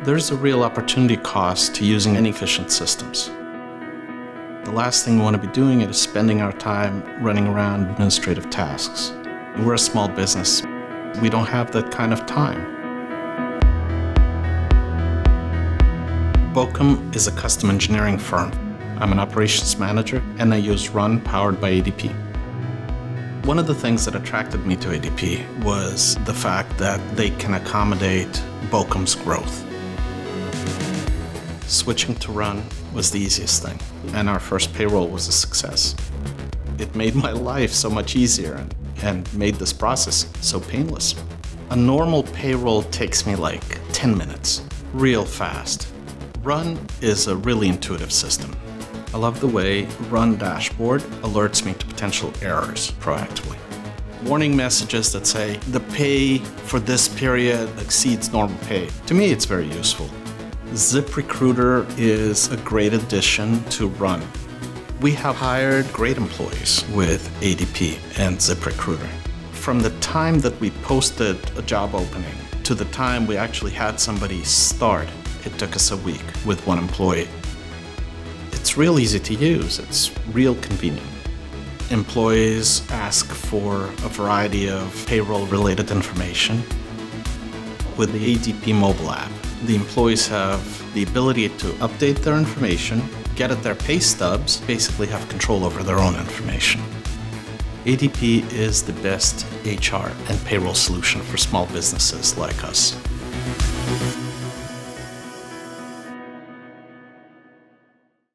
There's a real opportunity cost to using inefficient systems. The last thing we want to be doing is spending our time running around administrative tasks. We're a small business. We don't have that kind of time. Bokam is a custom engineering firm. I'm an operations manager, and I use Run powered by ADP. One of the things that attracted me to ADP was the fact that they can accommodate Bokam's growth. Switching to Run was the easiest thing, and our first payroll was a success. It made my life so much easier and made this process so painless. A normal payroll takes me like 10 minutes, real fast. Run is a really intuitive system. I love the way Run dashboard alerts me to potential errors proactively. Warning messages that say, the pay for this period exceeds normal pay. To me, it's very useful. ZipRecruiter is a great addition to Run. We have hired great employees with ADP and ZipRecruiter. From the time that we posted a job opening to the time we actually had somebody start, it took us a week with one employee. It's real easy to use. It's real convenient. Employees ask for a variety of payroll-related information. With the ADP mobile app, the employees have the ability to update their information, get at their pay stubs, basically have control over their own information. ADP is the best HR and payroll solution for small businesses like us.